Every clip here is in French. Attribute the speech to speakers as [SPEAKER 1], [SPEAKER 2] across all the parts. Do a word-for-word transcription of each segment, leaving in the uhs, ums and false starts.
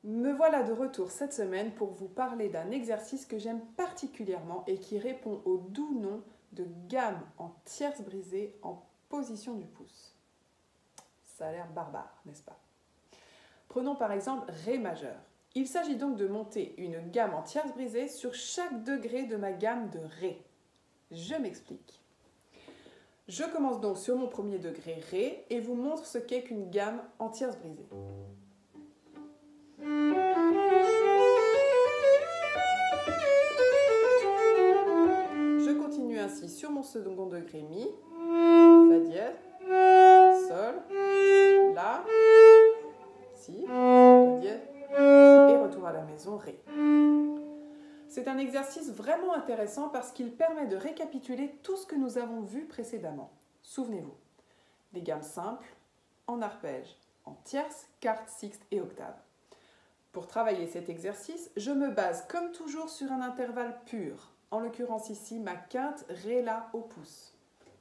[SPEAKER 1] Me voilà de retour cette semaine pour vous parler d'un exercice que j'aime particulièrement et qui répond au doux nom de gamme en tierces brisées en position du pouce. Ça a l'air barbare, n'est-ce pas? Prenons par exemple Ré majeur. Il s'agit donc de monter une gamme en tierces brisées sur chaque degré de ma gamme de Ré. Je m'explique. Je commence donc sur mon premier degré Ré et vous montre ce qu'est qu'une gamme en tierces brisées. Je continue ainsi sur mon second degré Mi, Fa dièse, Sol, La, Si, La dièse, et retour à la maison Ré. C'est un exercice vraiment intéressant parce qu'il permet de récapituler tout ce que nous avons vu précédemment. Souvenez-vous, des gammes simples, en arpège, en tierces, quartes, sixtes et octaves. Pour travailler cet exercice, je me base comme toujours sur un intervalle pur, en l'occurrence ici ma quinte Ré-La au pouce.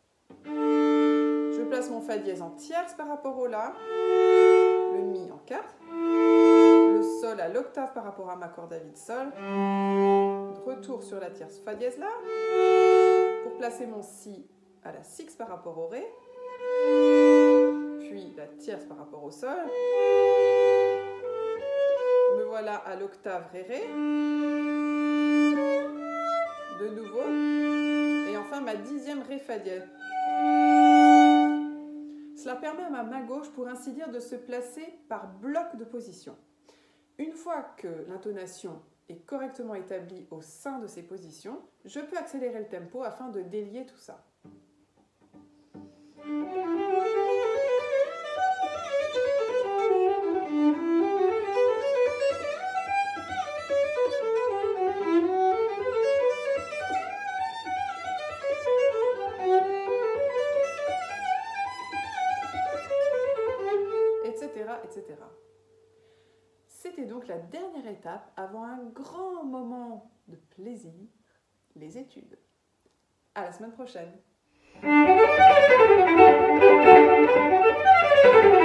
[SPEAKER 1] Je place mon Fa dièse en tierce par rapport au La, le Mi en quarte, le Sol à l'octave par rapport à ma corde à vide Sol, retour sur la tierce Fa dièse La, pour placer mon Si à la sixte par rapport au Ré, puis la tierce par rapport au Sol, me voilà à l'octave Ré-Ré, de nouveau, et enfin ma dixième Ré Fa dièse. Cela permet à ma main gauche, pour ainsi dire, de se placer par bloc de position. Une fois que l'intonation est correctement établie au sein de ces positions, je peux accélérer le tempo afin de délier tout ça. et cetera. C'était donc la dernière étape avant un grand moment de plaisir, les études. À la semaine prochaine!